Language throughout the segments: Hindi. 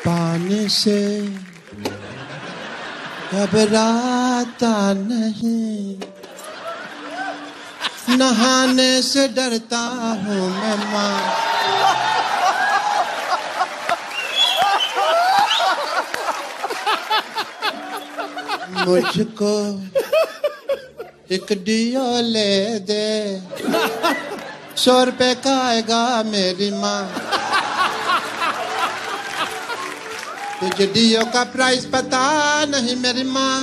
पानी से घबराता नहीं, नहाने से डरता हूँ मैं माँ। मुझको एक डियो ले दे, 100 रुपए का आएगा मेरी माँ। तुझे डियो का प्राइस पता नहीं मेरी माँ।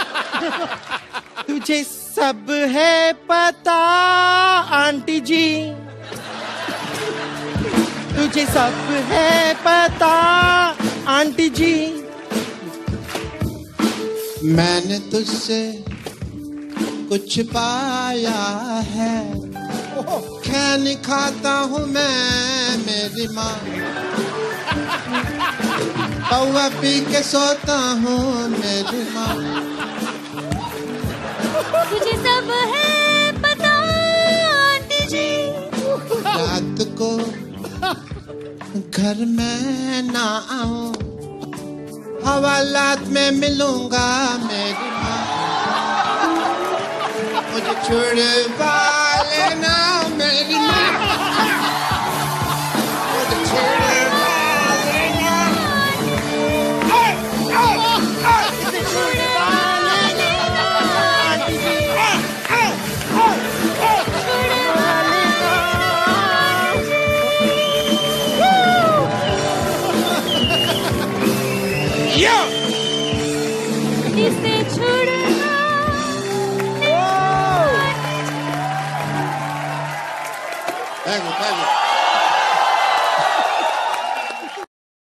तुझे सब है पता आंटी जी, तुझे सब है पता आंटी जी। मैंने तुझसे कुछ पाया है, खैनी खाता हूँ मैं मेरी माँ। पौवा पी के सोता हूँ मेरी माँ। तुझे सब है पता आंटी जी। रात को घर में ना आऊं, हवालात में मिलूंगा मेरी माँ। मुझे छुड़वा लेना मेरी माँ।